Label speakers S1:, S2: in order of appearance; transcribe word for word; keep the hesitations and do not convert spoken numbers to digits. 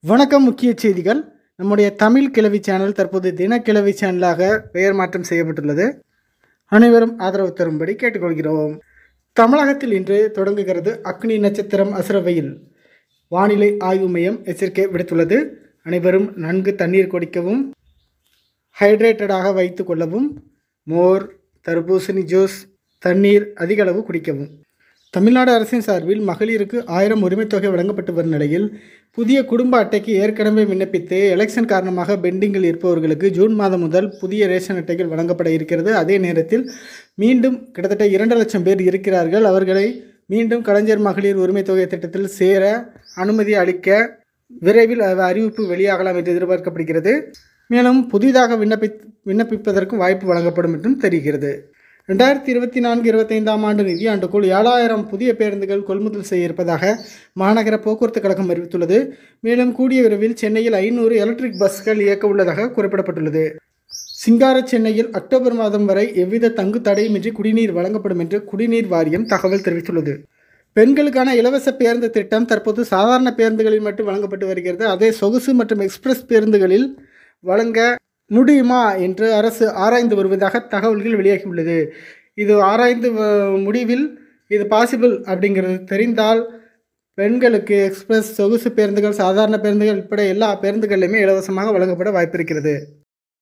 S1: வணக்கம். முக்கிய செய்திகள். நம்முடைய தமிழ் கிழவி சேனல் தற்போது தினக்கிழவி சேனலாக பெயர் மாற்றம் செய்யப்பட்டுள்ளது. அனைவரும் ஆதரவு தரும்படி கேட்டுக்கொள்கிறோம். தமிழகத்தில் இன்று தொடங்குகிறது அக்னி நட்சத்திரம் அசுர வெயில். வானிலை ஆய்வு மையம் எச்சரிக்கை விடுத்துள்ளது. அனைவரும் நன்கு தண்ணீர் குடிக்கவும், ஹைட்ரேட்டடாக வைத்து கொள்ளவும், மோர், தர்பூசணி ஜூஸ், தண்ணீர் அதிக அளவு குடிக்கவும். தமிழ்நாடு அரசின் சார்பில் மகளிருக்கு ஆயிரம் உரிமைத் தொகை வழங்கப்பட்டு வரும் நிலையில், புதிய குடும்ப அட்டைக்கு ஏற்கனவே விண்ணப்பித்து எலெக்ஷன் காரணமாக பெண்டிங்கில் இருப்பவர்களுக்கு ஜூன் மாதம் முதல் புதிய ரேஷன் அட்டைகள் வழங்கப்பட இருக்கிறது. அதே நேரத்தில் மீண்டும் கிட்டத்தட்ட இரண்டு லட்சம் பேர் இருக்கிறார்கள். அவர்களை மீண்டும் கலைஞர் மகளிர் உரிமைத் தொகை திட்டத்தில் சேர அனுமதி அளிக்க விரைவில் அறிவிப்பு வெளியாகலாம் என்று எதிர்பார்க்கப்படுகிறது. மேலும் புதிதாக விண்ணப்பி விண்ணப்பிப்பதற்கும் வாய்ப்பு வழங்கப்படும் என்றும் தெரிகிறது. ரெண்டாயிரத்தி இருபத்தி நான்கு இருபத்தைந்தாம் ஆண்டு நிதியாண்டுக்குள் ஏழாயிரம் புதிய பேருந்துகள் கொள்முதல் செய்ய இருப்பதாக மாநகர போக்குவரத்து கழகம் அறிவித்துள்ளது. மேலும் கூடிய விரைவில் சென்னையில் ஐநூறு எலக்ட்ரிக் பஸ்கள் இயக்க உள்ளதாக குறிப்பிடப்பட்டுள்ளது. சிங்கார சென்னையில் அக்டோபர் மாதம் வரை எவ்வித தங்கு தடையுமின்றி குடிநீர் வழங்கப்படும் என்று குடிநீர் வாரியம் தகவல் தெரிவித்துள்ளது. பெண்களுக்கான இலவச பேருந்து திட்டம் தற்போது சாதாரண பேருந்துகளில் மட்டும் வழங்கப்பட்டு வருகிறது. அதே சொகுசு மற்றும் எக்ஸ்பிரஸ் பேருந்துகளில் வழங்க முடியுமா என்று அரசு ஆராய்ந்து வருவதாக தகவல்கள் வெளியாகியுள்ளது. இது ஆராய்ந்து முடிவில் இது பாசிபிள் அப்படிங்கிறது தெரிந்தால் பெண்களுக்கு எக்ஸ்பிரஸ், சொகுசு பேருந்துகள், சாதாரண பேருந்துகள் உட்பட எல்லா பேருந்துகளிலுமே இலவசமாக வழங்கப்பட வாய்ப்பிருக்கிறது.